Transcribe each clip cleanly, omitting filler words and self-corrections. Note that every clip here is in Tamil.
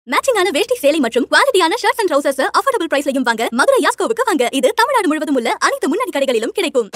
மேட்சிங்கான வேஷ்டி சேலை மற்றும் குவாலிட்டியான ஷர்ட்ஸ் அண்ட் ட்ரவுசர்ஸ் அஃபோர்டபிள் பிரைஸ்லயும் வாங்க மதுரை யாஸ்கோவுக்கு வாங்க. இது தமிழ்நாடு முழுவதும் உள்ள அனைத்து முன்னணி கடைகளிலும் கிடைக்கும்.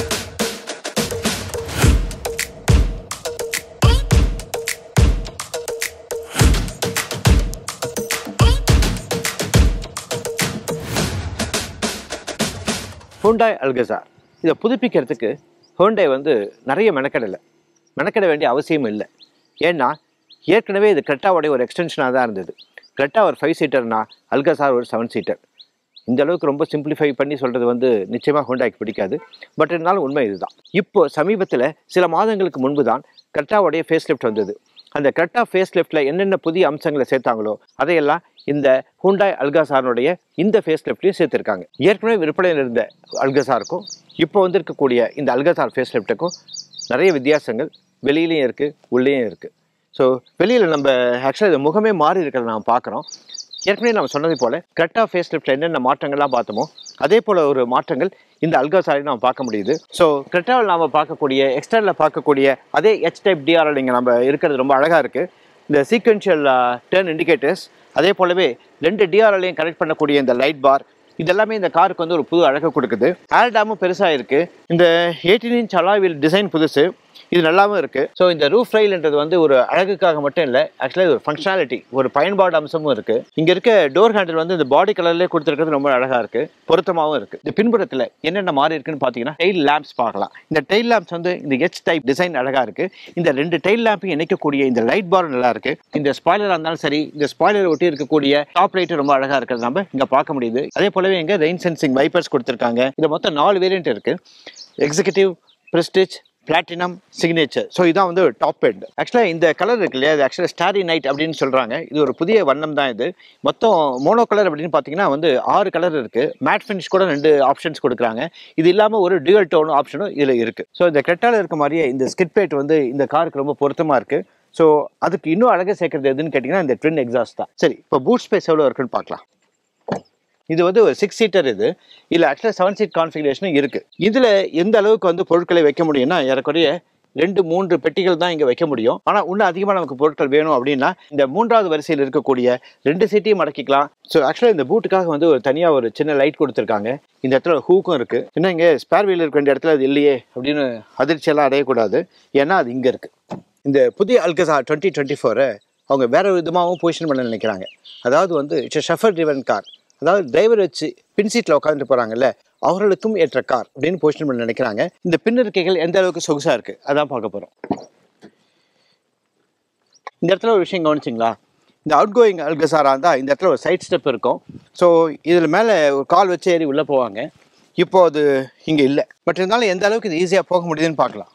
ஹூண்டாய் அல்கசார் இதை புதுப்பிக்கிறதுக்கு ஹூண்டாய் நிறைய மெனக்கெட வேண்டிய அவசியம் இல்லை. ஏன்னா ஏற்கனவே இது கிரெட்டாவோடைய ஒரு எக்ஸ்டென்ஷனாக தான் இருந்தது. கிரெட்டா ஒரு 5 சீட்டர்னா அல்கசார் ஒரு 7 சீட்டர். இந்த அளவுக்கு ரொம்ப சிம்பிளிஃபை பண்ணி சொல்கிறது நிச்சயமாக ஹூண்டாய்க்கு பிடிக்காது. பட் இருந்தாலும் உண்மை இதுதான். இப்போ சமீபத்தில் சில மாதங்களுக்கு முன்பு தான் கிரெட்டாவோடைய ஃபேஸ் லிஃப்ட் வந்தது. அந்த கிரெட்டா ஃபேஸ் லிஃப்ட்டில் என்னென்ன புதிய அம்சங்களை சேர்த்தாங்களோ அதையெல்லாம் இந்த ஹூண்டாய் அல்காசாருடைய இந்த ஃபேஸ் லிஃப்ட்லையும் சேர்த்துருக்காங்க. ஏற்கனவே விற்பனையில் இருந்த அல்கசாருக்கும் இப்போ இருக்கக்கூடிய இந்த அல்கசார் ஃபேஸ் லிஃப்ட்டுக்கும் நிறைய வித்தியாசங்கள் வெளியிலையும் இருக்குது, உள்ளேயும் இருக்குது. ஸோ வெளியில் நம்ம ஆக்சுவலாக இது முகமே மாறி இருக்கிறத நம்ம பார்க்குறோம். ஏற்கனவே நம்ம சொன்னது போல் கிரெட்டா ஃபேஸ் லிஃப்ட்டில் என்னென்ன மாற்றங்கள்லாம் பார்த்தோமோ அதே போல் ஒரு மாற்றங்கள் இந்த அல்காசாரையும் நம்ம பார்க்க முடியுது. ஸோ கிரெட்டாவில் நாம் பார்க்கக்கூடிய எக்ஸ்டர்னில் பார்க்கக்கூடிய அதே H டைப் டிஆர்எல் இங்கே நம்ம இருக்கிறது ரொம்ப அழகாக இருக்குது. இந்த சீக்வென்ஷியல் டர்ன் இண்டிகேட்டர்ஸ், அதே போலவே 2 டிஆர்எல்லையும் கனெக்ட் பண்ணக்கூடிய இந்த லைட் பார், இதெல்லாமே இந்த காருக்கு ஒரு புது அழகை கொடுக்குது. ஏர்டாமும் பெருசாக இருக்குது. இந்த 18 இன்ச் அலாய் வீல் டிசைன் புதுசு, இது நல்லாவும் இருக்குது. ஸோ இந்த ரூஃப் ரெயில்ன்றது ஒரு அழகுக்காக மட்டும் இல்லை, ஆக்சுவலாக ஒரு ஃபங்க்ஷனாலிட்டி, ஒரு பயன்பாடு அம்சமும் இருக்குது. இங்கே இருக்க டோர் ஹேண்டில் இந்த பாடி கலர்லேயே கொடுத்துருக்கிறது ரொம்ப அழகாக இருக்குது, பொருத்தமாகவும் இருக்குது. இந்த பின்புறத்தில் என்னென்ன மாறி இருக்குன்னு பார்த்தீங்கன்னா டெயில் லேம்ப்ஸ் பார்க்கலாம். இந்த டெயில் லேம்ப்ஸ் இந்த H டைப் டிசைன் அழகாக இருக்குது. இந்த 2 டெயில் லேம்பையும் இணைக்கக்கூடிய இந்த லைட் பார் நல்லா இருக்குது. இந்த ஸ்பாய்லராக இருந்தாலும் சரி, இந்த ஸ்பாய்லரை ஒட்டி இருக்கக்கூடிய டாப் லைட்டு ரொம்ப அழகாக இருக்கிறது நம்ம இங்கே பார்க்க முடியுது. அதே போலவே இங்கே ரெயின் சென்சிங் வைப்பர்ஸ் கொடுத்துருக்காங்க. இது மொத்தம் 4 வேரியன்ட் இருக்குது. Executive, prestige, platinum, signature. So இதான் டாப் எண்ட். ஆக்சுவலாக இந்த கலர் இருக்கு இல்லையா, அது ஆக்சுவலாக ஸ்டாரி நைட் அப்படின்னு சொல்கிறாங்க. இது ஒரு புதிய வண்ணம் தான். இது மொத்தம் மோனோ கலர் அப்படின்னு பார்த்தீங்கன்னா 6 கலர் இருக்குது. மேட் ஃபினிஷ் கூட 2 ஆப்ஷன்ஸ் கொடுக்குறாங்க. இது இல்லாமல் ஒரு டியூவல் டோன் ஆப்ஷனும் இதில் இருக்குது. ஸோ இந்த கிரெட்டாவில் இருக்க மாதிரியே இந்த ஸ்கிட் பிளேட் இந்த காருக்கு ரொம்ப பொருத்தமாக இருக்குது. ஸோ அதுக்கு இன்னும் அழகாக சேர்க்கறது எதுன்னு கேட்டிங்கன்னா இந்த ட்வின் எக்ஸாஸ்ட் தான். சரி, இப்போ பூட் ஸ்பேஸ் எவ்வளோ இருக்குன்னு பார்க்கலாம். இது ஒரு 6 சீட்டர். இதில் ஆக்சுவலாக 7 சீட் கான்ஃபிகரேஷனும் இருக்குது. இதில் எந்த அளவுக்கு பொருட்களை வைக்க முடியும்னா ஏறக்குறைய 2-3 பெட்டிகள் தான் இங்கே வைக்க முடியும். ஆனால் இன்னும் அதிகமாக நமக்கு பொருட்கள் வேணும் அப்படின்னா இந்த 3வது வரிசையில் இருக்கக்கூடிய 2 சீட்டையும் மடக்கிக்கலாம். ஸோ ஆக்சுவலாக இந்த பூட்டுக்காக ஒரு தனியாக ஒரு சின்ன லைட் கொடுத்துருக்காங்க. இந்த இடத்துல ஹூக்கும் இருக்குது. இன்னும் இங்கே ஸ்பேர் வீல் இருக்க வேண்டிய இடத்துல அது இல்லையே அப்படின்னு அதிர்ச்சியெல்லாம் அடையக்கூடாது. ஏன்னா அது இங்கே இருக்குது. இந்த புதிய அல்கசார் 2024 அவங்க வேறு விதமாகவும் பொசிஷன் பண்ண நினைக்கிறாங்க. அதாவது இட்ஸ் ஷஃபர் ட்ரிவன் கார். அதாவது டிரைவர் வச்சு பின் சீட்டில் உட்காந்துட்டு போகிறாங்கல்ல, அவர்களுக்கும் ஏற்ற கார் அப்படின்னு பொசிஷன் பண்ண நினைக்கிறாங்க. இந்த பின் இருக்கைகள் எந்த அளவுக்கு சொகுசாக இருக்குது அதான் பார்க்க போகிறோம். இந்த இடத்துல ஒரு விஷயம் கவனிச்சிங்களா, இந்த அவுட் கோயிங் அல்கசாராக இருந்தால் இந்த இடத்துல ஒரு சைட் ஸ்டெப் இருக்கும். ஸோ இதில் மேலே ஒரு கால் வச்சு ஏறி உள்ளே போவாங்க. இப்போது அது இங்கே இல்லை. பட் இருந்தாலும் எந்த அளவுக்கு இது ஈஸியாக போக முடியுதுன்னு பார்க்கலாம்.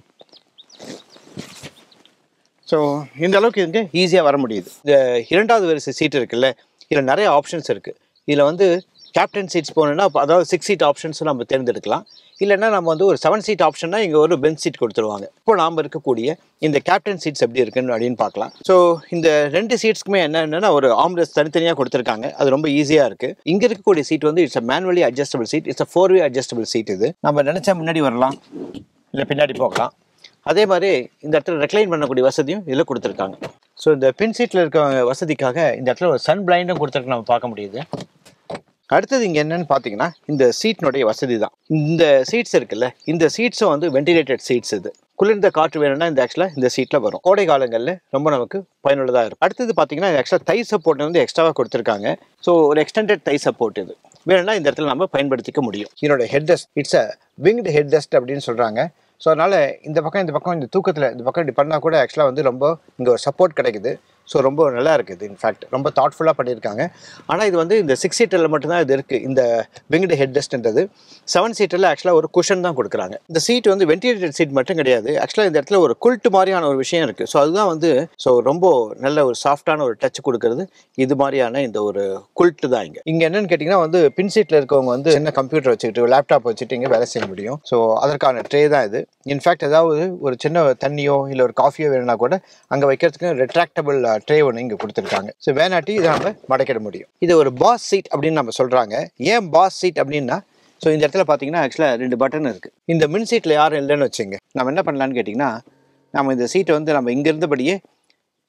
ஸோ இந்த அளவுக்கு இங்கே ஈஸியாக வர முடியுது. இந்த 2வது வரிசை சீட் இருக்குல்ல, இதில் நிறைய ஆப்ஷன்ஸ் இருக்குது. இதில் கேப்டன் சீட்ஸ் போகணுன்னா அதாவது 6 சீட் ஆப்ஷன்ஸும் நம்ம தேர்ந்தெடுக்கலாம். இல்லைன்னா நம்ம ஒரு 7 சீட் ஆப்ஷன்னா இங்கே ஒரு பெஞ்ச் சீட் கொடுத்துருவாங்க. இப்போ நாம் இருக்கக்கூடிய இந்த கேப்டன் சீட்ஸ் எப்படி இருக்குன்னு அப்படின்னு பார்க்கலாம். ஸோ இந்த 2 சீட்ஸ்க்குமே என்னென்னா ஒரு ஆம்ரெஸ்ட் தனித்தனியாக கொடுத்துருக்காங்க. அது ரொம்ப ஈஸியாக இருக்குது. இங்கே இருக்கக்கூடிய seat it's a manually adjustable seat. It's a 4-வே அட்ஜஸ்டபிள் சீட். இது நம்ம நினச்சா முன்னாடி வரலாம், இல்லை பின்னாடி போகலாம். அதே மாதிரி இந்த இடத்துல ரெக்ளைன் பண்ணக்கூடிய வசதியும் இதில் கொடுத்துருக்காங்க. ஸோ இந்த பின் சீட்டில் இருக்க வசதிக்காக இந்த இடத்துல ஒரு சன் பிளைண்டும் கொடுத்துருக்கு நம்ம பார்க்க முடியுது. அடுத்தது இங்கே என்னென்னு பார்த்தீங்கன்னா இந்த சீட்னுடைய வசதி தான். இந்த சீட்ஸ் இருக்குல்ல, இந்த சீட்ஸும் வென்டிலேட்டட் சீட்ஸ். இது குளிர்ந்த காற்று வேணும்னா இந்த ஆக்சுவலாக இந்த சீட்டில் வரும். கோடை காலங்களில் ரொம்ப நமக்கு பயனுள்ளதாக இருக்கும். அடுத்தது பார்த்தீங்கன்னா ஆக்சுவலாக தை சப்போர்ட் எக்ஸ்ட்ராவாக கொடுத்துருக்காங்க. ஸோ ஒரு எக்ஸ்டெண்டட் தை சப்போர்ட் இது வேணும்னா இந்த இடத்துல நம்ம பயன்படுத்திக்க முடியும். இதனுடைய head rest it's a winged head rest அப்படின்னு சொல்கிறாங்க. ஸோ அதனால் இந்த பக்கம் இந்த தூக்கத்தில் இந்த பக்கம் இப்படி பண்ணால் கூட ஆக்சுவலாக ரொம்ப இங்கே ஒரு சப்போர்ட் கிடைக்குது. ஸோ ரொம்ப நல்லா இருக்குது. இன்ஃபேக்ட் ரொம்ப தாட்ஃபுல்லாக பண்ணியிருக்காங்க. ஆனால் இது இந்த 6 சீட்டரில் மட்டும்தான் இது இருக்குது. இந்த விங்டு ஹெட் ரெஸ்ட்ன்றது 7 சீட்டரில் ஆக்சுவலாக ஒரு குஷன் தான் கொடுக்குறாங்க. இந்த சீட் வென்டிலேட்டட் சீட் மட்டும் கிடையாது. ஆக்சுவலாக இந்த இடத்துல ஒரு குல்ட் மாதிரியான ஒரு விஷயம் இருக்குது. ஸோ அதுதான் ஸோ ரொம்ப நல்ல ஒரு சாஃப்டான ஒரு டச் கொடுக்கறது இது மாதிரியான இந்த ஒரு குல்ட்டு தான். இங்கே என்னென்னு கேட்டிங்கன்னா பின் சீட்டில் இருக்கவங்க சின்ன கம்ப்யூட்டர் வச்சுக்கிட்டு லேப்டாப் வச்சுட்டு இங்கே வேலை செய்ய முடியும். ஸோ அதற்கான ட்ரே தான் இது. இன்ஃபேக்ட் ஏதாவது ஒரு சின்ன தண்ணியோ இல்லை ஒரு காஃபியோ வேணும்னா கூட அங்கே வைக்கிறதுக்கு ரெட்ராக்டபிள் ட்ரே ஒன்று இங்கே கொடுத்துருக்காங்க. ஸோ வேணாட்டி இதை நம்ம மடக்கிட முடியும். இது ஒரு பாஸ் சீட் அப்படின்னு நம்ம சொல்கிறாங்க. ஏன் பாஸ் சீட் அப்படின்னா ஸோ இந்த இடத்துல பார்த்தீங்கன்னா ஆக்சுவலாக 2 பட்டன் இருக்குது. இந்த மின் சீட்டில் யாரும் இல்லைன்னு வச்சுங்க, நம்ம என்ன பண்ணலான்னு கேட்டிங்கன்னா நம்ம இந்த சீட்டை நம்ம இங்கே இருந்தபடியே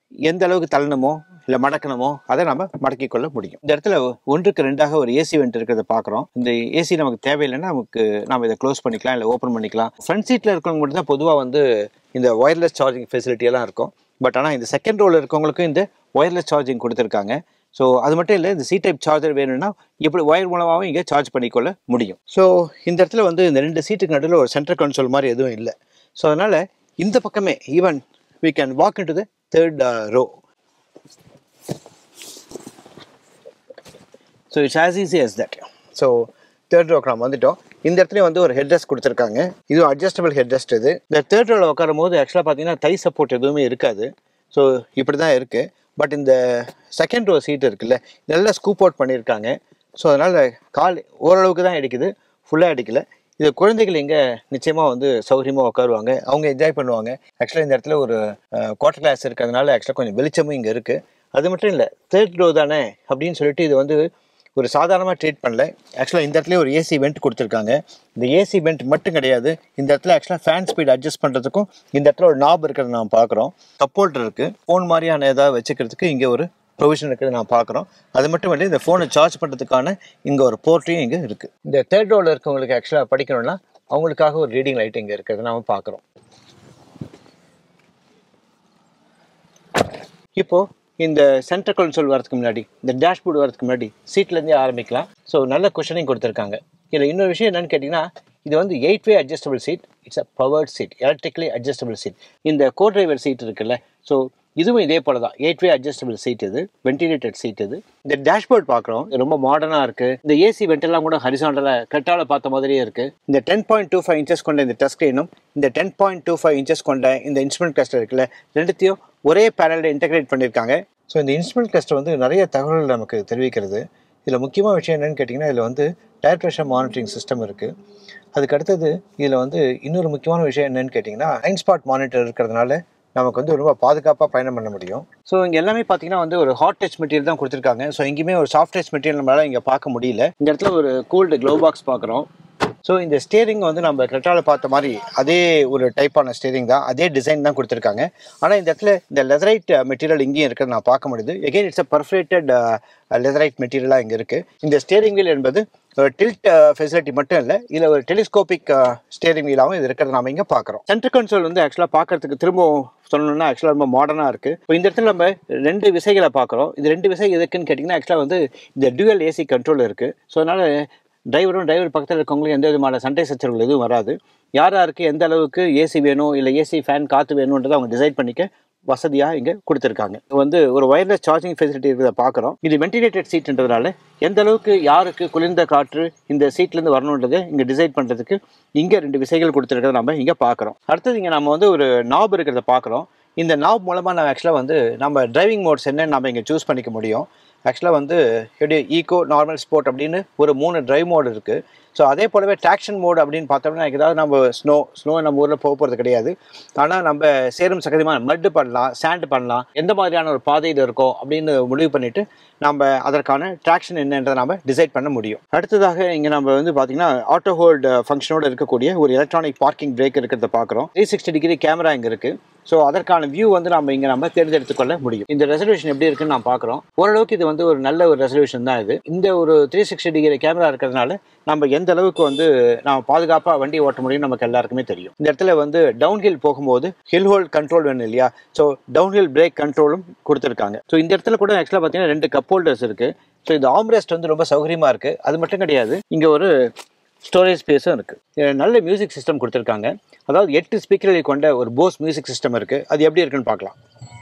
எந்த அளவுக்கு தள்ளணுமோ இல்லை மடக்கணுமோ அதை நம்ம மடக்கி கொள்ள முடியும். இந்த இடத்துல 1க்கு 2ஆக ஒரு ஏசி வெண்ட் இருக்கிறத பார்க்குறோம். இந்த ஏசி நமக்கு தேவையில்லைன்னா நம்ம இதை க்ளோஸ் பண்ணிக்கலாம் இல்லை ஓப்பன் பண்ணிக்கலாம். ஃப்ரண்ட் சீட்டில் இருக்கிறவங்க மட்டும் தான் பொதுவாக வந்து இந்த ஒயர்லெஸ் சார்ஜிங் ஃபெசிலிட்டி எல்லாம் இருக்கும். பட் ஆனால் இந்த செகண்ட் ரோவில் இருக்கவங்களுக்கும் இந்த ஒயர்லெஸ் சார்ஜிங் கொடுத்துருக்காங்க. ஸோ அது மட்டும் இல்லை, இந்த சி டைப் சார்ஜர் வேணும்னா இப்படி ஒயர் மூலமாகவும் இங்கே சார்ஜ் பண்ணிக்கொள்ள முடியும். ஸோ இந்த இடத்துல வந்து இந்த 2 சீட்டுக்கு நடுவில் ஒரு சென்டர் கன்சோல் மாதிரி எதுவும் இல்லை. ஸோ அதனால் இந்த பக்கமே even we can walk into the third row. So it's as easy as that. So third row நம்ம வந்துட்டோம். இந்த இடத்துல வந்து ஒரு ஹெட் ரெஸ்ட் கொடுத்துருக்காங்க. இது அட்ஜஸ்டபிள் ஹெட் ரெஸ்ட். இது இந்த தேர்ட் ரோவில் உட்காரும் போது ஆக்சுவலாக பார்த்தீங்கன்னா தை சப்போர்ட் எதுவுமே இருக்காது. ஸோ இப்படி தான் இருக்குது. பட் இந்த செகண்ட் ரோ சீட் இருக்குல்ல, இதெல்லாம் ஸ்கூப் அவுட் பண்ணியிருக்காங்க. ஸோ அதனால் கால் ஓரளவுக்கு தான் அடிக்குது, ஃபுல்லாக அடிக்கலை. இது குழந்தைகள் இங்கே நிச்சயமாக வந்து சௌகரியமாக உட்காருவாங்க, அவங்க என்ஜாய் பண்ணுவாங்க. ஆக்சுவலாக இந்த இடத்துல ஒரு குவார்டர் கிளாஸ் இருக்கிறதுனால ஆக்சுவலாக கொஞ்சம் வெளிச்சமும் இங்கே இருக்குது. அது மட்டும் இல்லை, தேர்ட் ரோ தானே அப்படின்னு சொல்லிட்டு இது வந்து ஒரு சாதாரணமாக ட்ரீட் பண்ணல. ஆக்சுவலாக இந்த இடத்துல ஒரு ஏசி வெண்ட் கொடுத்துருக்காங்க. இந்த ஏசி வெண்ட் மட்டும் கிடையாது, இந்த இடத்துல ஆக்சுவலாக ஃபேன் ஸ்பீட் அட்ஜஸ்ட் பண்ணுறதுக்கும் இந்த இடத்துல ஒரு நாப் இருக்கிறத நம்ம பார்க்குறோம். கப் ஹோல்டர் இருக்குது, ஃபோன் மாதிரியான ஏதாவது வச்சுக்கிறதுக்கு இங்கே ஒரு ப்ரொவிஷன் இருக்கிறது நான் பார்க்குறோம். அது மட்டும் இல்லை, இந்த ஃபோனை சார்ஜ் பண்ணுறதுக்கான இங்கே ஒரு போர்ட்டையும் இங்கே இருக்குது. இந்த தேர்ட் ரோவில் இருக்கவங்களுக்கு ஆக்சுவலாக படிக்கணும்னா அவங்களுக்காக ஒரு ரீடிங் லைட் இங்கே இருக்கிறத நாம் பார்க்குறோம். இப்போது இந்த சென்டர் கன்சோல் வரதுக்கு முன்னாடி, இந்த டேஷ்போர்டு வரதுக்கு முன்னாடி சீட்லேருந்தே ஆரம்பிக்கலாம். ஸோ நல்ல குஷனிங் கொடுத்துருக்காங்க. இதில் இன்னொரு விஷயம் என்னென்னு கேட்டிங்கன்னா, இது வந்து 8-way adjustable seat. It's a powered seat, electrically adjustable seat. இந்த கோ டிரைவர் சீட் இருக்குல்ல, ஸோ இதுவும் இதே போல தான் 8-way அட்ஜஸ்டபிள் சீட். இது வென்டிலேட்டட் சீட். இது இந்த டேஷ்போர்ட் பார்க்குறோம், ரொம்ப மாடர்னாக இருக்குது. இந்த ஏசி வெண்டெல்லாம் கூட ஹரிசாண்டலாக கட்டால பார்த்த மாதிரியே இருக்குது. இந்த 10.25 இன்ச்சஸ் கொண்ட இந்த டச் ஸ்க்ரீனும் இந்த 10.25 இன்ச்சஸ் கொண்ட இந்த இன்ஸ்ட்ருமெண்ட் கிளஸ்டர் இருக்குல்ல, ரெண்டுத்தையும் ஒரே பேனலில் இன்டெகிரேட் பண்ணியிருக்காங்க. ஸோ இந்த இன்ஸ்ட்ருமெண்ட் கிளஸ்டர் வந்து நிறைய தகவல்கள் நமக்கு தெரிவிக்கிறது. இதில் முக்கியமான விஷயம் என்னென்னு கேட்டிங்கன்னா, இதில் வந்து டயர் ப்ரெஷர் மானிட்டரிங் சிஸ்டம் இருக்குது. அதுக்கு அடுத்தது இதில் வந்து இன்னொரு முக்கியமான விஷயம் என்னென்னு கேட்டிங்கன்னா, லைன் ஸ்பாட் மானிட்டர் இருக்கிறதுனால நமக்கு வந்து ரொம்ப பாதுகாப்பாக பயணம் பண்ண முடியும். ஸோ இங்கே எல்லாமே பார்த்தீங்கன்னா வந்து ஒரு ஹாட் டச் மெட்டீரியல் தான் கொடுத்துருக்காங்க. ஸோ எங்கேயுமே ஒரு சாஃப்ட் டச் மெட்டீரியல் நம்மளால் இங்கே பார்க்க முடியல. இந்த இடத்துல ஒரு கூல்டு க்ளோ பாக்ஸ் பார்க்குறோம். ஸோ இந்த ஸ்டேரிங் வந்து நம்ம கிரெட்டால பார்த்த மாதிரி அதே ஒரு டைப்பான ஸ்டேரிங் தான், அதே டிசைன் தான் கொடுத்துருக்காங்க. ஆனால் இந்த இடத்துல இந்த லெதரைட் மெட்டீரியல் இங்கேயும் இருக்கிறது நான் பார்க்க முடியுது. Again it's a perforated leatherette மெட்டீரியலாக இங்கே இருக்குது. இந்த ஸ்டேரிங் வீல் என்பது ஒரு டில்ட் ஃபெசிலிட்டி மட்டும் இல்லை, இதில் ஒரு டெலிஸ்கோபிக் ஸ்டேரிங் வீலாகவும் இது இருக்கிறத நம்ம இங்கே பார்க்குறோம். சென்டர் கன்சோல் வந்து ஆக்சுவலாக பார்க்கறதுக்கு திரும்பவும் சொல்லணும்னா ஆக்சுவலாக ரொம்ப மாடர்னாக இருக்குது. இப்போ இந்த இடத்துல நம்ம 2 விசைகளை பார்க்குறோம். இது 2 விசை எதுக்குன்னு கேட்டிங்கன்னா, ஆக்சுவலாக வந்து இந்த டியூவல் ஏசி கண்ட்ரோல் இருக்குது. ஸோ அதனால் டிரைவர் பக்கத்தில் இருக்கவங்களுக்கு எந்த விதமான சண்டை சச்சரவுகள் எதுவும் வராது. யாருக்கு எந்த அளவுக்கு ஏசி வேணும் இல்லை ஏசி ஃபேன் காற்று வேணுன்றதை அவங்க டிசைட் பண்ணிக்க வசதியாக இங்கே கொடுத்துருக்காங்க. இது வந்து ஒரு ஒயர்லெஸ் சார்ஜிங் ஃபெசிலிட்டி இருக்கிறத பார்க்குறோம். இது வென்டிலேட்டட் சீட்ன்றதுனால எந்த அளவுக்கு யாருக்கு குளிர்ந்த காற்று இந்த சீட்லேருந்து வரணுன்றதை இங்கே டிசைட் பண்ணுறதுக்கு இங்கே 2 விசைகள் கொடுத்துருக்கிறத நம்ம இங்கே பார்க்குறோம். அடுத்தது இங்கே நம்ம வந்து ஒரு நாப் இருக்கிறத பார்க்குறோம். இந்த நாப் மூலமாக நம்ம ஆக்சுவலாக வந்து நம்ம டிரைவிங் மோட்ஸ் என்னன்னு நம்ம இங்கே சூஸ் பண்ணிக்க முடியும். ஆக்சுவலாக வந்து எப்படி ஈகோ, நார்மல், ஸ்போர்ட் அப்படின்னு ஒரு 3 டிரைவ் மோடு இருக்குது. ஸோ அதே போலவே ட்ராக்ஷன் மோடு அப்படின்னு பார்த்தோம்னா, ஏதாவது நம்ம ஸ்னோ நம்ம ஊரில் போகிறது கிடையாது. ஆனால் நம்ம சேரும் சகதியமாக மட்டு பண்ணலாம், சேண்டு பண்ணலாம், எந்த மாதிரியான ஒரு பாதையில் இருக்கோ அப்படின்னு முடிவு பண்ணிவிட்டு நம்ம அதற்கான ட்ராக்ஷன் என்னன்றதை நம்ம டிசைட் பண்ண முடியும். அடுத்ததாக இங்கே நம்ம வந்து பார்த்திங்கன்னா ஆட்டோ ஹோல்டு ஃபங்க்ஷனோடு இருக்கக்கூடிய ஒரு எலக்ட்ரானிக் பார்க்கிங் பிரேக் இருக்கிறத பார்க்குறோம். 360 டிகிரி கேமரா இங்கே இருக்குது. ஸோ அதற்கான வியூ வந்து நம்ம தேர்ந்தெடுத்துக்கொள்ள முடியும். இந்த ரெசல்யூஷன் எப்படி இருக்குன்னு நான் பார்க்குறோம். ஓரளவுக்கு இது வந்து ஒரு நல்ல ஒரு ரெசல்யூஷன் தான். இது இந்த ஒரு 360 டிகிரி கேமரா இருக்கிறதுனால நம்ம எந்த அளவுக்கு வந்து நம்ம பாதுகாப்பாக வண்டி ஓட்ட முடியும் நமக்கு எல்லாருக்குமே தெரியும். இந்த இடத்துல வந்து டவுன்ஹில் போகும்போது ஹில் ஹோல்ட் கண்ட்ரோல் வேணும் இல்லையா, ஸோ டவுன்ஹில் பிரேக் கண்ட்ரோலும் கொடுத்துருக்காங்க. ஸோ இந்த இடத்துல கூட ஆக்சுவலாக பார்த்தீங்கன்னா 2 கப் ஹோல்டர்ஸ் இருக்குது. ஸோ இந்த ஆம்ரெஸ்ட் வந்து ரொம்ப சௌகரியமாக இருக்குது. அது மட்டும் கிடையாது, இங்கே ஒரு ஸ்டோரேஜ் ஸ்பேஸும் இருக்குது. நல்ல மியூசிக் சிஸ்டம் கொடுத்துருக்காங்க. அதாவது 8 ஸ்பீக்கர்களை கொண்ட ஒரு போஸ் மியூசிக் சிஸ்டம் இருக்குது. அது எப்படி இருக்குன்னு பார்க்கலாம்.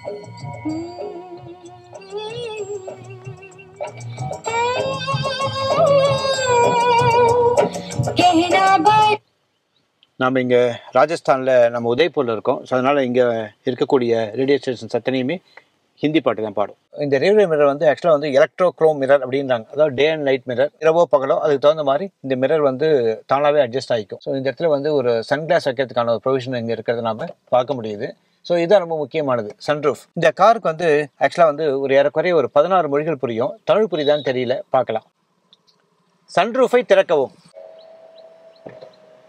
நம்ம இங்கே ராஜஸ்தானில் நம்ம உதய்பூரில் இருக்கோம். ஸோ அதனால் இங்கே இருக்கக்கூடிய ரேடியோ ஸ்டேஷன்ஸ் அத்தனையுமே ஹிந்தி பாட்டு தான் பாடும். இந்த ரேடியோ மிரர் வந்து ஆக்சுவலாக வந்து எலக்ட்ரோக்ரோம் மிரர் அப்படின்றாங்க. அதாவது டே அண்ட் நைட் மிரர், இரவோ பகலோ அதுக்கு தகுந்த மாதிரி இந்த மிரர் வந்து தானாகவே அட்ஜஸ்ட் ஆகிக்கும். ஸோ இந்த இடத்துல வந்து ஒரு சன்கிளாஸ் வைக்கிறதுக்கான ஒரு ப்ரொவிஷன் இங்கே இருக்கிறத நம்ம பார்க்க முடியுது. ஸோ இதுதான் ரொம்ப முக்கியமானது, சன்ரூஃப். இந்த காருக்கு வந்து ஆக்சுவலாக வந்து ஒரு ஏறக்குறைய ஒரு 16 மொழிகள் புரியும். தமிழ் புரியுதான்னு தெரியல, பார்க்கலாம். சன்ரூஃபை திறக்கவும்.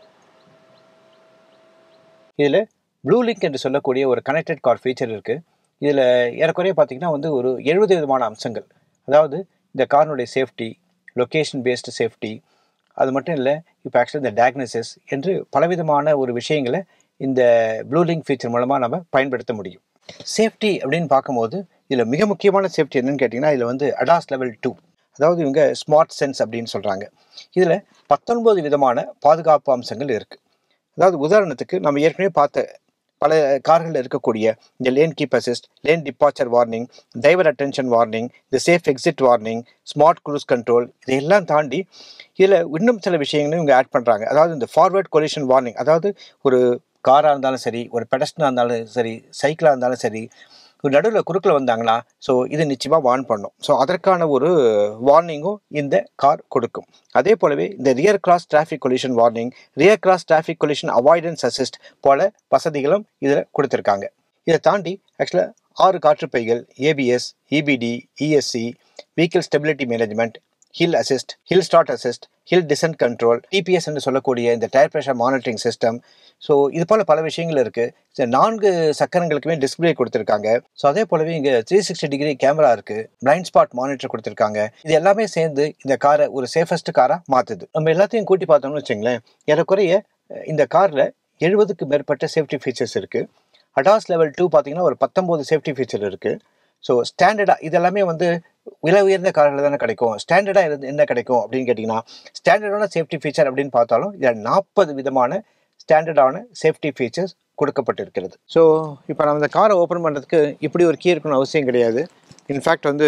இதில் ப்ளூ லிங்க் என்று சொல்லக்கூடிய ஒரு கனெக்டட் கார் ஃபீச்சர் இருக்குது. இதில் ஏறக்குறைய பார்த்திங்கன்னா வந்து ஒரு 70 விதமான அம்சங்கள். அதாவது இந்த காரினுடைய சேஃப்டி, லொக்கேஷன் பேஸ்டு சேஃப்டி, அது மட்டும் இல்லை, இப்போ ஆக்சுவலி இந்த டயக்னோசிஸ் என்று பலவிதமான ஒரு விஷயங்களை இந்த ப்ளூலிங்க் ஃபீச்சர் மூலமாக நம்ம பயன்படுத்த முடியும். சேஃப்டி அப்படின்னு பார்க்கும்போது இதில் மிக முக்கியமான சேஃப்டி என்னன்னு கேட்டிங்கன்னா, இதில் வந்து அடாஸ் லெவல் 2, அதாவது இவங்க ஸ்மார்ட் சென்ஸ் அப்படின்னு சொல்கிறாங்க. இதில் 19 விதமான பாதுகாப்பு அம்சங்கள் இருக்குது. அதாவது உதாரணத்துக்கு நம்ம ஏற்கனவே பார்த்த பல கார்களில் இருக்கக்கூடிய இந்த lane keep assist, lane departure warning, driver attention warning, இந்த safe exit warning, smart cruise control, இதையெல்லாம் தாண்டி இதில் இன்னும் சில விஷயங்களும் இவங்க ஆட் பண்ணுறாங்க. அதாவது இந்த ஃபார்வர்ட் கொலிஷன் வார்னிங், அதாவது ஒரு காராக இருந்தாலும் சரி, ஒரு பெடஸ்டனாக இருந்தாலும் சரி, சைக்கிளாக இருந்தாலும் சரி, ஒரு நடுவில் குறுக்கில் வந்தாங்கன்னா ஸோ இது நிச்சயமாக வார்ன் பண்ணும். ஸோ அதற்கான ஒரு வார்னிங்கும் இந்த கார் கொடுக்கும். அதே போலவே இந்த rear cross traffic collision warning, rear cross traffic collision avoidance assist போல வசதிகளும் இதில் கொடுத்துருக்காங்க. இதை தாண்டி ஆக்சுவலாக 6 காற்றுப்பைகள், ABS, EBD, ESC, vehicle stability management, hill assist, hill start assist, hill descent control, TPS என்று சொல்லக்கூடிய இந்த tyre pressure monitoring system, so இது போல் பல விஷயங்கள் இருக்குது. 4 சக்கரங்களுக்குமே டிஸ்பிளே கொடுத்துருக்காங்க. ஸோ அதே போலவே இங்கே 360 டிகிரி கேமரா இருக்குது, பிளைண்ட் ஸ்பாட் மானிட்டர் கொடுத்துருக்காங்க. இது எல்லாமே சேர்ந்து இந்த காரை ஒரு சேஃபஸ்ட் காராக மாற்றுது. நம்ம எல்லாத்தையும் கூட்டி பார்த்தோம்னு வச்சுங்களேன், ஏறக்குறைய இந்த காரில் 70க்கு மேற்பட்ட சேஃப்டி ஃபீச்சர்ஸ் இருக்குது. அடாஸ் லெவல் 2 பார்த்தீங்கன்னா ஒரு 19 சேஃப்டி ஃபீச்சர் இருக்குது. ஸோ ஸ்டாண்டர்டாக இதெல்லாமே வந்து விலை உயர்ந்த கார்களில் தானே கிடைக்கும். ஸ்டாண்டர்டாக என்ன கிடைக்கும் அப்படின்னு கேட்டிங்கன்னா, ஸ்டாண்டர்டான சேஃப்டி ஃபீச்சர் அப்படின்னு பார்த்தாலும் இதில் 40 விதமான ஸ்டாண்டர்டான சேஃப்டி ஃபீச்சர்ஸ் கொடுக்கப்பட்டிருக்கிறது. ஸோ இப்போ நம்ம இந்த காரை ஓப்பன் பண்ணுறதுக்கு இப்படி ஒரு கீ இருக்கணும்னு அவசியம் கிடையாது. இன்ஃபேக்ட் வந்து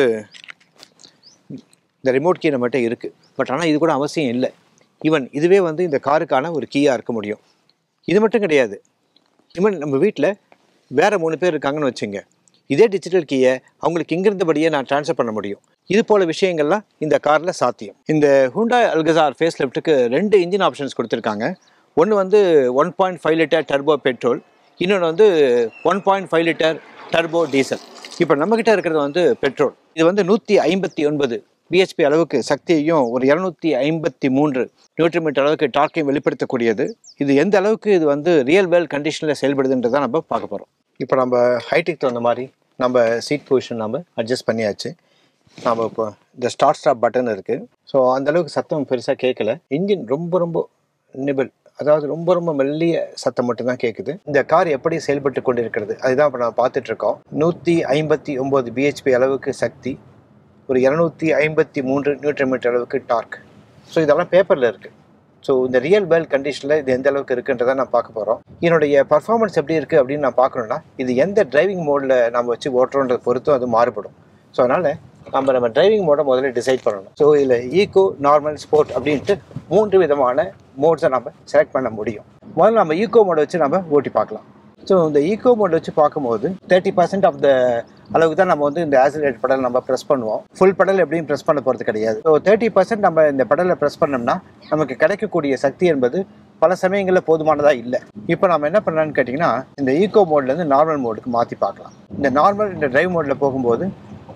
இந்த ரிமோட் கீ நம்மகிட்ட இருக்குது. பட் ஆனால் இது கூட அவசியம் இல்லை. ஈவன் இதுவே வந்து இந்த காருக்கான ஒரு கீயாக இருக்க முடியும். இது மட்டும் கிடையாது. ஈவன் நம்ம வீட்டில் வேறு 3 பேர் இருக்காங்கன்னு வச்சுங்க, இதே டிஜிட்டல் கீயை அவங்களுக்கு இங்கிருந்தபடியே நான் ட்ரான்ஸ்ஃபர் பண்ண முடியும். இது போல விஷயங்கள்லாம் இந்த காரில் சாத்தியம். இந்த ஹூண்டாய் அல்கசார் ஃபேஸ் லிஃப்ட்டுக்கு 2 இன்ஜின் ஆப்ஷன்ஸ் கொடுத்துருக்காங்க. ஒன்று வந்து 1.5 லிட்டர் டர்போ பெட்ரோல், இன்னொன்று வந்து 1.5 லிட்டர் டர்போ டீசல். இப்போ நம்மக்கிட்ட இருக்கிறது வந்து பெட்ரோல். இது வந்து 159 பிஹெச்பி அளவுக்கு சக்தியையும் ஒரு 253 நியூட்ரிமீட்டர் அளவுக்கு டார்க்கையும் வெளிப்படுத்தக்கூடியது. இது எந்த அளவுக்கு இது வந்து ரியல் வேர்ல்ட் கண்டிஷனில் செயல்படுதுன்றதை நம்ம பார்க்க போகிறோம். இப்போ நம்ம ஹைட்டுக்கு தகுந்த மாதிரி நம்ம சீட் பொசிஷன் நம்ம அட்ஜஸ்ட் பண்ணியாச்சு. நம்ம இப்போ இந்த ஸ்டார்ட் ஸ்டாப் பட்டன் இருக்குது. ஸோ அந்தளவுக்கு சத்தம் பெருசாக கேட்கல. இன்ஜின் ரொம்ப நிபிள், அதாவது ரொம்ப மெல்லிய சத்தம் மட்டும்தான் கேட்குது. இந்த கார் எப்படி செயல்பட்டு கொண்டு இருக்கிறது அதுதான் இப்போ நம்ம பார்த்துட்ருக்கோம். 159 பிஹெச்பி அளவுக்கு சக்தி, ஒரு 253 நியூட்ரிமீட்டர் அளவுக்கு டார்க். ஸோ இதெல்லாம் பேப்பரில் இருக்குது. ஸோ இந்த ரியல் வேர்ல்ட் கண்டிஷனில் இது எந்த அளவுக்கு இருக்குன்றதை நான் பார்க்க போகிறோம். என்னுடைய பர்ஃபார்மன்ஸ் எப்படி இருக்குது அப்படின்னு நான் பார்க்கணுன்னா, இது எந்த டிரைவிங் மோடில் நம்ம வச்சு ஓட்டுறோன்றதை பொறுத்தும் அது மாறுபடும். ஸோ அதனால் நம்ம டிரைவிங் மோடை முதல்ல டிசைட் பண்ணணும். ஸோ இதில் ஈகோ, நார்மல், ஸ்போர்ட் அப்படின்ட்டு 3 விதமான மோட்ஸை நம்ம செலக்ட் பண்ண முடியும். முதல்ல நம்ம ஈகோ மோடை வச்சு நம்ம ஓட்டி பார்க்கலாம். ஸோ இந்த ஈகோ மோட் வச்சு பார்க்கும்போது 30% ஆஃப் த அளவுக்கு தான் நம்ம வந்து இந்த ஆக்சிலரேட் பெடல் நம்ம ப்ரெஸ் பண்ணுவோம். ஃபுல் பெடல் எப்படியும் ப்ரெஸ் பண்ண போகிறது கிடையாது. ஸோ 30% நம்ம இந்த பெடலை ப்ரெஸ் பண்ணோம்னா நமக்கு கிடைக்கக்கூடிய சக்தி என்பது பல சமயங்களில் போதுமானதாக இல்லை. இப்போ நம்ம என்ன பண்ணலான்னு கேட்டிங்கன்னா, இந்த ஈகோ மோட்லேருந்து நார்மல் மோடுக்கு மாற்றி பார்க்கலாம். இந்த நார்மல் இந்த டிரைவ் மோடில் போகும்போது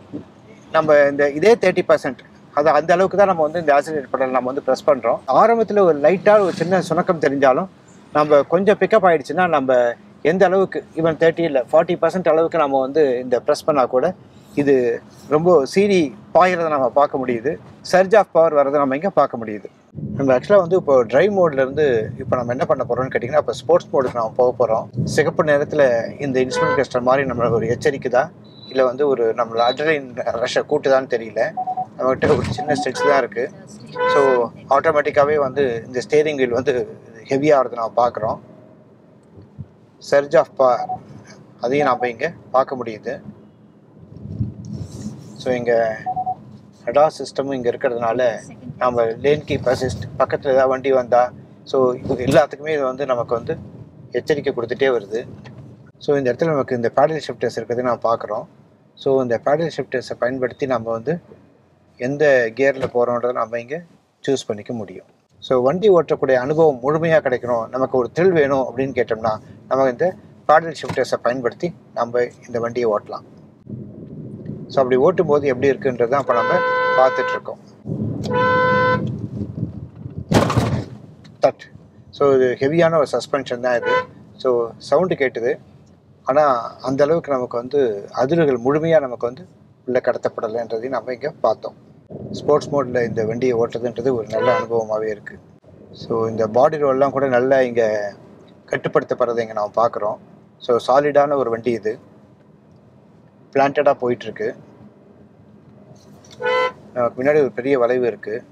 நம்ம இந்த இதே 30% அது அந்த அளவுக்கு தான் நம்ம வந்து இந்த ஆக்சிலரேட் பெடல் நம்ம வந்து ப்ரெஸ் பண்ணுறோம். ஆரம்பத்தில் ஒரு லைட்டாக ஒரு சின்ன சுணக்கம் தெரிஞ்சாலும் நம்ம கொஞ்சம் பிக்கப் ஆகிடுச்சுன்னா நம்ம எந்த அளவுக்கு ஈவன் 30 இல்லை 40% அளவுக்கு நம்ம வந்து இந்த ப்ரெஸ் பண்ணால் கூட இது ரொம்ப சீரி பாயிறதை நம்ம பார்க்க முடியுது. சர்ஜ் ஆஃப் பவர் வரதை நம்ம இங்கே பார்க்க முடியுது. நம்ம ஆக்சுவலாக வந்து இப்போ ட்ரைவ் மோட்லேருந்து இப்போ நம்ம என்ன பண்ண போகிறோம்னு கேட்டிங்கன்னா, இப்போ ஸ்போர்ட்ஸ் மோடுக்கு நம்ம போக போகிறோம். சிகப்பு நேரத்தில் இந்த இன்ஸ்ட்ருமெண்ட் கிளஸ்டர் மாதிரி நம்மளுக்கு ஒரு எச்சரிக்குதா இல்லை வந்து ஒரு நம்மளை அட்ரினலின் ரஷ்ஷை கூட்டுதான்னு தெரியல. நம்மகிட்ட ஒரு சின்ன ஸ்ட்ரெச் தான் இருக்குது. ஸோ ஆட்டோமேட்டிக்காகவே வந்து இந்த ஸ்டேரிங் வீல் வந்து ஹெவியாக ஆகிறது நம்ம பார்க்குறோம். சர்ஜ் ஆஃப் பவர் அதையும் நம்ம இங்கே பார்க்க முடியுது. ஸோ இங்கே அடாஸ் சிஸ்டமும் இங்கே இருக்கிறதுனால நம்ம லேன் கீப் அசிஸ்ட், பக்கத்தில் ஏதாவது வண்டி வந்தால் ஸோ இது எல்லாத்துக்குமே இது வந்து நமக்கு வந்து எச்சரிக்கை கொடுத்துட்டே வருது. ஸோ இந்த இடத்துல நமக்கு இந்த பேடல் ஷிஃப்டர்ஸ் இருக்கிறது நம்ம பார்க்குறோம். ஸோ இந்த பேடல் ஷிஃப்டர்ஸை பயன்படுத்தி நம்ம வந்து எந்த கியரில் போகிறோன்றதை நம்ம இங்கே சூஸ் பண்ணிக்க முடியும். ஸோ வண்டி ஓட்டக்கூடிய அனுபவம் முழுமையாக கிடைக்கணும், நமக்கு ஒரு த்ரில் வேணும் அப்படின்னு கேட்டோம்னா நம்ம இந்த பேடல் ஷிஃப்டர்ஸை பயன்படுத்தி நம்ம இந்த வண்டியை ஓட்டலாம். ஸோ அப்படி ஓட்டும்போது எப்படி இருக்குன்றது தான் இப்போ நம்ம பார்த்துட்ருக்கோம். தட் ஸோ இது ஹெவியான ஒரு சஸ்பென்ஷன் தான் இது. ஸோ சவுண்டு கேட்டுது. ஆனால் அந்த அளவுக்கு நமக்கு வந்து அதிர்வுகள் முழுமையாக நமக்கு வந்து உள்ளே கடத்தப்படலைன்றதையும் நம்ம இங்கே பார்த்தோம். ஸ்போர்ட்ஸ் மோடில் இந்த வண்டியை ஓட்டுறதுன்றது ஒரு நல்ல அனுபவமாகவே இருக்குது. ஸோ இந்த பாடி ரோல்லாம் கூட நல்லா இங்கே கட்டுப்படுத்தப்படுறதை இங்கே நம்ம பார்க்குறோம். ஸோ சாலிடான ஒரு வண்டி இது, பிளான்டடாக போயிட்டுருக்கு. நமக்கு முன்னாடி ஒரு பெரிய வளைவு இருக்குது.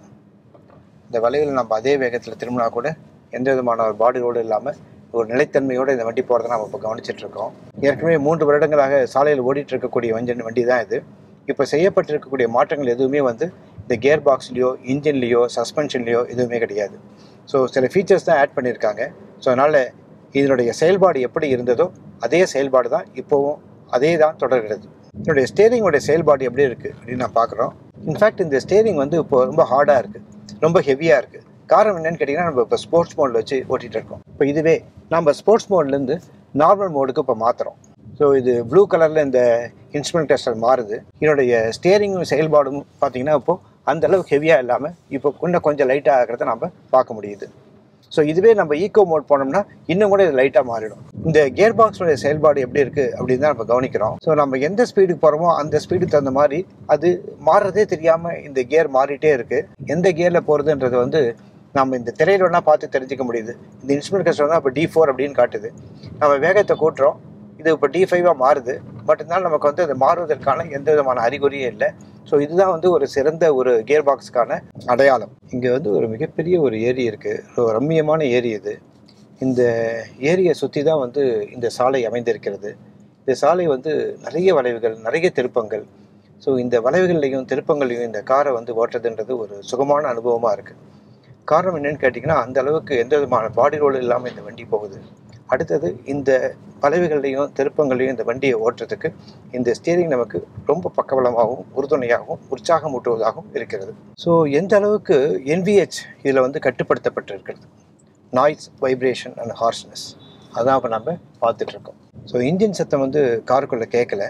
இந்த வளைவில் நம்ம அதே வேகத்தில் திரும்பினா கூட எந்த விதமான ஒரு பாடி ரோடு இல்லாமல் ஒரு நிலைத்தன்மையோடு இந்த வண்டி போகிறத நம்ம இப்போ கவனிச்சிட்ருக்கோம். ஏற்கனவே 3 வருடங்களாக சாலையில் ஓடிட்டு இருக்கக்கூடிய வண்டி தான் இது. இப்போ செய்யப்பட்டிருக்கக்கூடிய மாற்றங்கள் எதுவுமே வந்து இந்த கியர் பாக்ஸ்லேயோ இன்ஜின்லேயோ சஸ்பென்ஷன்லேயோ எதுவுமே கிடையாது. ஸோ சில ஃபீச்சர்ஸ் தான் ஆட் பண்ணியிருக்காங்க. ஸோ அதனால் இதனுடைய செயல்பாடு எப்படி இருந்ததோ அதே செயல்பாடு தான் இப்போவும் அதே தான் தொடர்கிறது. இதனுடைய ஸ்டேரிங்கோடைய செயல்பாடு எப்படி இருக்குது அப்படின்னு நான் பார்க்குறோம். இன்ஃபேக்ட் இந்த ஸ்டேரிங் வந்து இப்போ ரொம்ப ஹார்டாக இருக்குது, ரொம்ப ஹெவியாக இருக்குது. காரணம் என்னென்னு கேட்டிங்கன்னா, நம்ம இப்போ ஸ்போர்ட்ஸ் மோடில் வச்சு ஓட்டிகிட்டு இருக்கோம். இப்போ இதுவே நம்ம ஸ்போர்ட்ஸ் மோட்லேருந்து நார்மல் மோடுக்கு இப்போ மாற்றுறோம். ஸோ இது ப்ளூ கலரில் இந்த இன்ஸ்ட்ருமெண்ட் கிளஸ்டர் மாறுது. இதனுடைய ஸ்டேரிங்கும் செயல்பாடும் பார்த்திங்கன்னா இப்போது அந்தளவுக்கு ஹெவியாக இல்லாமல் இப்போ இன்னும் கொஞ்சம் லைட்டாக ஆகிறத நம்ம பார்க்க முடியுது. ஸோ இதுவே நம்ம ஈக்கோ மோட் போனோம்னா இன்னும் கூட இது லைட்டாக மாறிடும். இந்த கியர் பாக்ஸோடைய செயல்பாடு எப்படி இருக்குது அப்படின்னு தான் நம்ம கவனிக்கிறோம். ஸோ நம்ம எந்த ஸ்பீடுக்கு போகிறோமோ அந்த ஸ்பீடுக்கு தகுந்த மாதிரி அது மாறுறதே தெரியாமல் இந்த கியர் மாறிட்டே இருக்குது. எந்த கியரில் போகிறதுன்றது வந்து நம்ம இந்த திரையில் வேணால் பார்த்து தெரிஞ்சிக்க முடியுது. இந்த இன்ஸ்ட்ருமெண்ட் கிளஸ்டர் தான் இப்போ D4 அப்படின்னு காட்டுது. நம்ம வேகத்தை கூட்டுறோம், இது இப்போ D5 மாறுது. பட் இருந்தாலும் நமக்கு வந்து அது மாறுவதற்கான எந்த விதமான அறிகுறியும் இல்லை. ஸோ இதுதான் வந்து ஒரு சிறந்த ஒரு கியர் பாக்ஸுக்கான அடையாளம். இங்கே வந்து ஒரு மிகப்பெரிய ஒரு ஏரி இருக்குது, ஒரு ரம்மியமான ஏரி இது. இந்த ஏரியை சுற்றி தான் வந்து இந்த சாலை அமைந்திருக்கிறது. இந்த சாலை வந்து நிறைய வளைவுகள், நிறைய திருப்பங்கள். ஸோ இந்த வளைவுகள்லையும் திருப்பங்களையும் இந்த காரை வந்து ஓட்டுறதுன்றது ஒரு சுகமான அனுபவமாக இருக்குது. காரணம் என்னென்னு கேட்டிங்கன்னா, அந்த அளவுக்கு எந்த விதமான பாடி ரோல் இல்லாமல் இந்த வண்டி போகுது. அடுத்தது இந்த வளைவுகளையும் திருப்பங்களையும் இந்த வண்டியை ஓட்டுறதுக்கு இந்த ஸ்டீரிங் நமக்கு ரொம்ப பக்கபலமாகவும் உறுதுணையாகவும் உற்சாகமூட்டுவதாகவும் இருக்கிறது. ஸோ எந்த அளவுக்கு NVH இதில் வந்து கட்டுப்படுத்தப்பட்டிருக்கிறது, நாய்ஸ், வைப்ரேஷன் அண்ட் ஹார்ஷ்னஸ், அதான் இப்போ நம்ம பார்த்துட்ருக்கோம். ஸோ இன்ஜின் சத்தம் வந்து காருக்குள்ளே கேட்கல,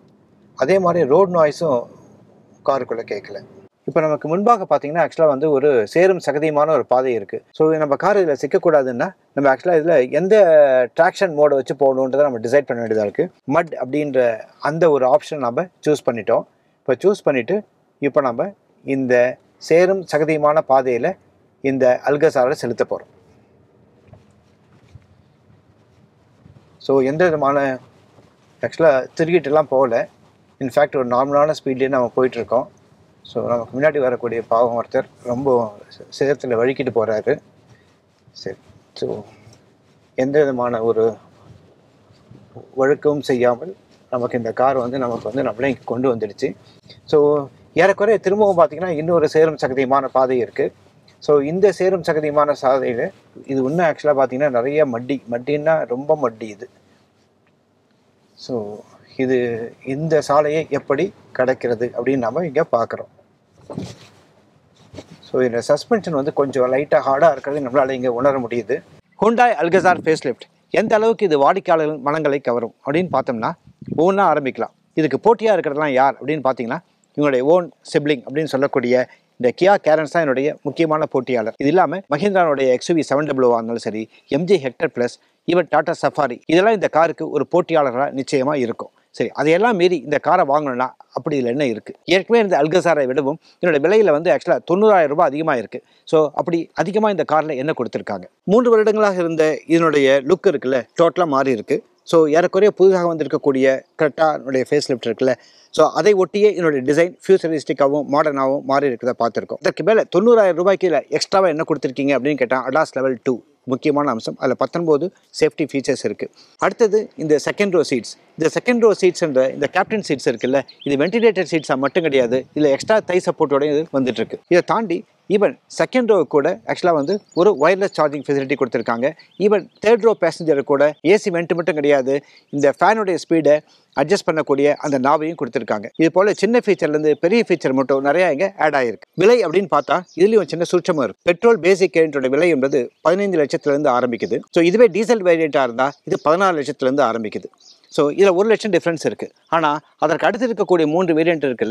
அதே மாதிரி ரோட் நாய்ஸும் காருக்குள்ளே கேட்கல. இப்போ நமக்கு முன்பாக பார்த்தீங்கன்னா ஆக்சுவலாக வந்து ஒரு சேரும் சகதியுமான ஒரு பாதை இருக்குது. ஸோ நம்ம கார் இதில் சிக்கக்கூடாதுன்னா நம்ம ஆக்சுவலாக இதில் எந்த ட்ராக்ஷன் மோடை வச்சு போகணுன்றதை நம்ம டிசைட் பண்ண வேண்டியதாக இருக்குது. மட் அப்படின்ற அந்த ஒரு ஆப்ஷன் நம்ம சூஸ் பண்ணிட்டோம். இப்போ சூஸ் பண்ணிவிட்டு இப்போ நம்ம இந்த சேரும் சகதியுமான பாதையில் இந்த அல்கசாரை செலுத்த போகிறோம். ஸோ எந்த விதமான ஆக்சுவலாக திருகிட்டுலாம் போகல. இன்ஃபேக்ட் ஒரு நார்மலான ஸ்பீட்லேயே நம்ம போயிட்டுருக்கோம். ஸோ நமக்கு முன்னாடி வரக்கூடிய பாவம் ஒருத்தர் ரொம்ப சேரத்தில் வழுக்கிட்டு போகிறாரு. சரி, ஸோ எந்த விதமான ஒரு வழுக்கவும் செய்யாமல் நமக்கு இந்த கார் வந்து நமக்கு வந்து நம்மளே கொண்டு வந்துடுச்சு. ஸோ ஏறக்குறைய திரும்பவும் பார்த்திங்கன்னா இன்னொரு சேரும் சகதியமான பாதை இருக்குது. ஸோ இந்த சேரும் சகதியமான சாதையில் இது இன்னும் ஆக்சுவலாக பார்த்திங்கன்னா நிறைய மட்டின்னா ரொம்ப மட்டி இது. ஸோ இது இந்த சாலையை எப்படி கடக்கிறது அப்படின்னு நம்ம இங்கே பார்க்குறோம். ஸோ இந்த சஸ்பென்ஷன் வந்து கொஞ்சம் லைட்டாக ஹார்டாக இருக்கிறது நம்மளால் இங்கே உணர முடியுது. ஹூண்டாய் அல்கசார் ஃபேஸ்லிஃப்ட் எந்த அளவுக்கு இது வாடிக்கையாளர்கள் மனங்களை கவரும் அப்படின்னு பார்த்தோம்னா ஒவ்வொன்றா ஆரம்பிக்கலாம். இதுக்கு போட்டியாக இருக்கிறதுலாம் யார் அப்படின்னு பார்த்தீங்கன்னா இவங்களுடைய ஓன் சிப்ளிங் அப்படின்னு சொல்லக்கூடிய இந்த கியா கேரன்ஸ் தான் என்னுடைய முக்கியமான போட்டியாளர். இது இல்லாமல் மஹிந்திரானுடைய XUV 700 இருந்தாலும் சரி, MG Hector plus, even Tata Safari, இதெல்லாம் இந்த காருக்கு ஒரு போட்டியாளராக நிச்சயமாக இருக்கும். சரி, அதையெல்லாம் மீறி இந்த காரை வாங்கணும்னா அப்படி இதில் என்ன இருக்குது? ஏற்கனவே இந்த அல்கசாரை விடவும் என்னோட விலையில் வந்து ஆக்சுவலாக 90,000 ரூபாய் அதிகமாக இருக்குது. ஸோ அப்படி அதிகமாக இந்த காரில் என்ன கொடுத்துருக்காங்க? 3 வருடங்களாக இருந்த இதனுடைய லுக் இருக்குல்ல, டோட்டலாக மாறி இருக்குது. ஸோ ஏறக்குறைய புதுசாக வந்திருக்கக்கூடிய கிரெட்டானுடைய ஃபேஸ் லிஃப்ட் இருக்குல்ல, ஸோ அதை ஒட்டியே என்னுடைய டிசைன் ஃபியூச்சரிஸ்டிக்காகவும் மாடர்னாகவும் மாறி இருக்கிறத பார்த்துருக்கோம். இதற்கு மேலே 90,000 ரூபாய்க்கு இல்லை எக்ஸ்ட்ராவாக என்ன கொடுத்துருக்கீங்க அப்படின்னு கேட்டால் அடாஸ் லெவல் 2 முக்கியமான அம்சம். அதில் 19 சேஃப்டி ஃபீச்சர்ஸ் இருக்குது. அடுத்தது இந்த செகண்ட் ரோ சீட்ஸ். இந்த செகண்ட் ரோ சீட்ஸ்ன்ற இந்த கேப்டன் சீட்ஸ் இருக்குல்ல, இது வென்டிலேட்டட் சீட்ஸாக மட்டும் கிடையாது, இதில் எக்ஸ்ட்ரா தை சப்போர்ட்டோட இது வந்துட்டுருக்கு. இதை தாண்டி ஈவன் செகண்ட் ரோ கூட ஆக்சுவலாக வந்து ஒரு ஒயர்லெஸ் சார்ஜிங் ஃபெசிலிட்டி கொடுத்துருக்காங்க. ஈவன் தேர்ட் ரோ பேசஞ்சர் கூட ஏசி வெண்ட் மட்டும் கிடையாது, இந்த ஃபேனுடைய ஸ்பீடை அட்ஜஸ்ட் பண்ணக்கூடிய அந்த நாவையும் கொடுத்துருக்காங்க. இது போல் சின்ன ஃபீச்சர்லேருந்து பெரிய ஃபீச்சர் மட்டும் நிறையா இங்கே ஆட் ஆகிருக்கு. விலை அப்படின்னு பார்த்தா இதுலேயும் சின்ன சூட்சமாக இருக்குது. பெட்ரோல் பேசிக் வேரியண்ட்டோட விலை என்பது 15 லட்சத்துலேருந்து ஆரம்பிக்குது. ஸோ இதுவே டீசல் வேரியண்ட்டாக இருந்தால் இது 14 லட்சத்துலேருந்து ஆரம்பிக்குது. ஸோ இதில் 1 லட்சம் டிஃப்ரென்ஸ் இருக்குது. ஆனால் அதற்கு அடுத்து இருக்கக்கூடிய 3 வேரியண்ட் இருக்குல்ல,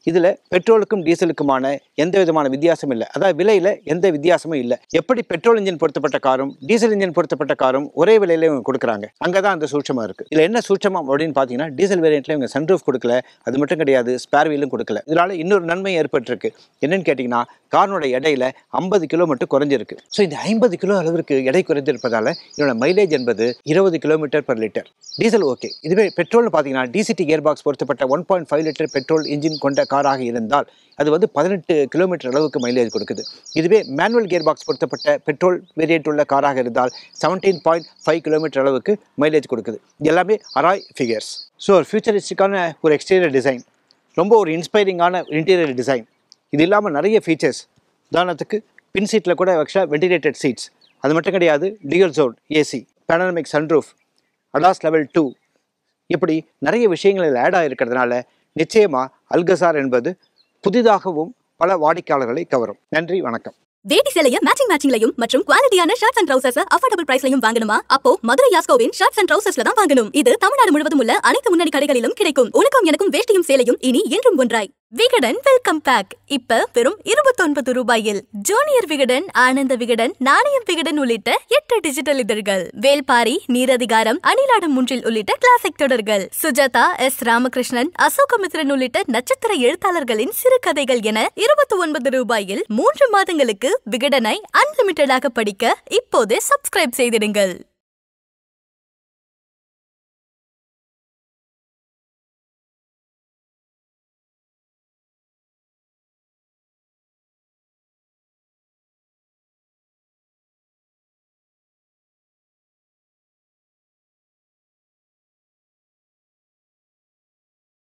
இதில் பெட்ரோலுக்கும் டீசலுக்குமான எந்த விதமான வித்தியாசம் இல்லை. அதாவது விலையில் எந்த வித்தியாசமும் இல்லை. எப்படி பெட்ரோல் இன்ஜின் பொருத்தப்பட்ட காரும் டீசல் இன்ஜின் பொருத்தப்பட்ட காரும் ஒரே விலையில இவங்க கொடுக்குறாங்க. அங்கே தான் அந்த சூட்சமாக இருக்குது. இதில் என்ன சூட்சமாக அப்படின்னு பார்த்தீங்கன்னா, டீசல் வேரியண்ட்டில் இவங்க சன்ரூஃப் கொடுக்கல, அது மட்டும் கிடையாது, ஸ்பேர் வீலும் கொடுக்கல. இதனால் இன்னொரு நன்மை ஏற்பட்டிருக்கு. என்னன்னு கேட்டிங்கன்னா, காரோட எடையில் 50 கிலோ மட்டும் குறைஞ்சிருக்கு. ஸோ இந்த 50 கிலோ அளவிற்கு எடை குறைஞ்சிருப்பதால் இதோட மைலேஜ் என்பது 20 kilometre per litre. Diesel okay. இதுவே பெட்ரோல்னு பார்த்தீங்கன்னா, டிசிடி கியர் பாக்ஸ் பொருத்தப்பட்ட 1.5 லிட்டர் பெட்ரோல் இன்ஜின் கொண்ட காராக இருந்தால் அது வந்து 18 கிலோமீட்டர் அளவுக்கு மைலேஜ் கொடுக்குது. இதுவே மேனுவல் கியர் பாக்ஸ் பொருத்தப்பட்ட பெட்ரோல் வேரியண்ட் உள்ள காராக இருந்தால் 17.5 கிலோமீட்டர் அளவுக்கு மைலேஜ் கொடுக்குது. எல்லாமே அராய் ஃபிகர்ஸ். ஸோ ஒரு ஃபியூச்சரிஸ்டிக்கான ஒரு எக்ஸ்டீரியர் டிசைன், ரொம்ப ஒரு இன்ஸ்பைரிங்கான இன்டீரியர் டிசைன். இது இல்லாமல் நிறைய ஃபீச்சர்ஸ். உதாரணத்துக்கு பின் சீட்டில் கூட ஆக்சுவலாக வெண்டிலேட்டட் சீட்ஸ். அது மட்டும் கிடையாது, dual zone AC, panoramic sunroof, ADAS level 2, இப்படி நிறைய விஷயங்கள் ஆட் ஆகிருக்கிறதுனால நிச்சயமாக அல்கசார் என்பது புதிதாகவும் பல வாடிக்கையாளர்களை கவரும். நன்றி, வணக்கம். வேட்டி சேலைய மேட்சிங்லையும் மற்றும் குவாலிட்டியான ஷர்ட்ஸ் அண்ட் ட்ரவுசர்ஸ் அஃபோர்டபிள் பிரைஸ்லயும் வாங்கணுமா? அப்போ மதுரை யாஸ்கோவின் ஷர்ட்ஸ் அண்ட் ட்ரவுசர்ஸ்ல தான் வாங்கணும். இது தமிழ்நாடு முழுவதும் உள்ள அனைத்து முன்னணி கடைகளிலும் கிடைக்கும். உனக்கும் எனக்கும் வேஷ்டியும் சேலையும் இனி என்றும் ஒன்றாய். விகடன் வெல்கம் பேக் இப்ப வெறும் 29 ரூபாயில். ஜூனியர் விகடன், ஆனந்த விகடன், நாணயம் விகடன் உள்ளிட்ட 8 டிஜிட்டல் இதழ்கள், வேல்பாரி, நீரதிகாரம், அணிலாடும் முன்றில் உள்ளிட்ட கிளாசிக் தொடர்கள், சுஜாதா, எஸ் ராமகிருஷ்ணன், அசோகமித்ரன் உள்ளிட்ட நட்சத்திர எழுத்தாளர்களின் சிறுகதைகள் என 29 ரூபாயில் 3 மாதங்களுக்கு விகடனை அன்லிமிட்டடாக படிக்க இப்போதே சப்ஸ்கிரைப் செய்திடுங்கள்.